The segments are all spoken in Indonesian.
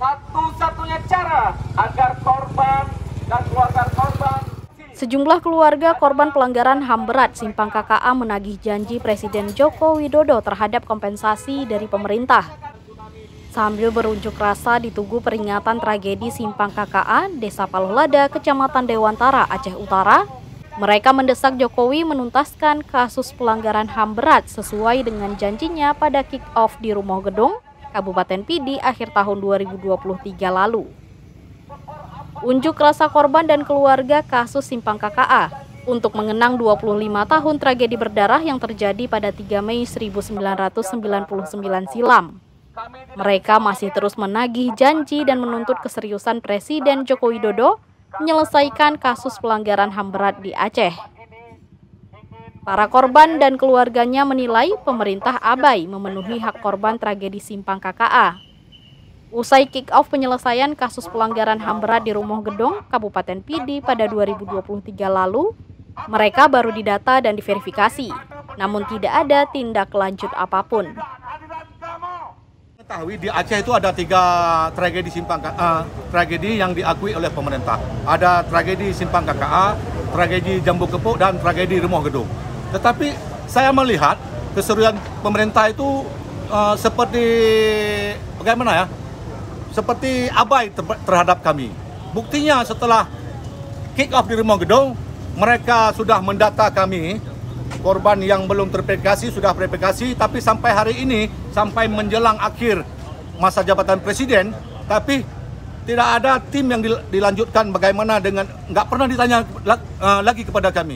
satu-satunya cara agar korban dan keluarga korban. Sejumlah keluarga korban pelanggaran HAM berat Simpang KKA menagih janji Presiden Joko Widodo terhadap kompensasi dari pemerintah. Sambil berunjuk rasa di Tugu Peringatan Tragedi Simpang KKA, Desa Paluhlada, Kecamatan Dewantara, Aceh Utara, mereka mendesak Jokowi menuntaskan kasus pelanggaran HAM berat sesuai dengan janjinya pada kick-off di Rumah Gedung, Kabupaten Pidi akhir tahun 2023 lalu. Unjuk rasa korban dan keluarga kasus Simpang KKA untuk mengenang 25 tahun tragedi berdarah yang terjadi pada 3 Mei 1999 silam. Mereka masih terus menagih janji dan menuntut keseriusan Presiden Joko Widodo menyelesaikan kasus pelanggaran HAM berat di Aceh. Para korban dan keluarganya menilai pemerintah abai memenuhi hak korban tragedi Simpang KKA. Usai kick-off penyelesaian kasus pelanggaran HAM berat di Rumah Gedung, Kabupaten Pidi pada 2023 lalu, mereka baru didata dan diverifikasi, namun tidak ada tindak lanjut apapun. Ketahui di Aceh itu ada 3 tragedi tragedi yang diakui oleh pemerintah. Ada tragedi Simpang KKA, tragedi Jambu Kepuk, dan tragedi Rumah Gedung. Tetapi saya melihat keseriusan pemerintah itu seperti bagaimana ya? Seperti abai terhadap kami. Buktinya setelah kick-off di Rumah Gedung, mereka sudah mendata kami, korban yang belum terverifikasi sudah verifikasi, tapi sampai hari ini, sampai menjelang akhir masa jabatan Presiden, tapi tidak ada tim yang dilanjutkan bagaimana dengan, nggak pernah ditanya lagi kepada kami.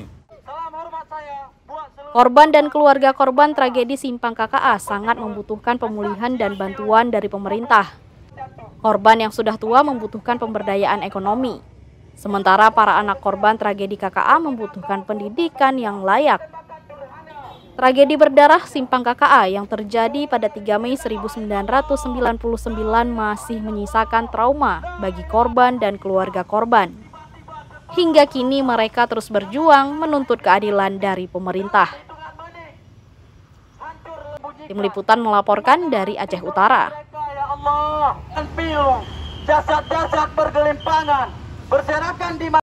Korban dan keluarga korban tragedi Simpang KKA sangat membutuhkan pemulihan dan bantuan dari pemerintah. Korban yang sudah tua membutuhkan pemberdayaan ekonomi, sementara para anak korban tragedi KKA membutuhkan pendidikan yang layak. Tragedi berdarah Simpang KKA yang terjadi pada 3 Mei 1999 masih menyisakan trauma bagi korban dan keluarga korban. Hingga kini mereka terus berjuang menuntut keadilan dari pemerintah. Tim Liputan melaporkan dari Aceh Utara. Allah, piung, jasad-jasad bergelimpangan, berserakan di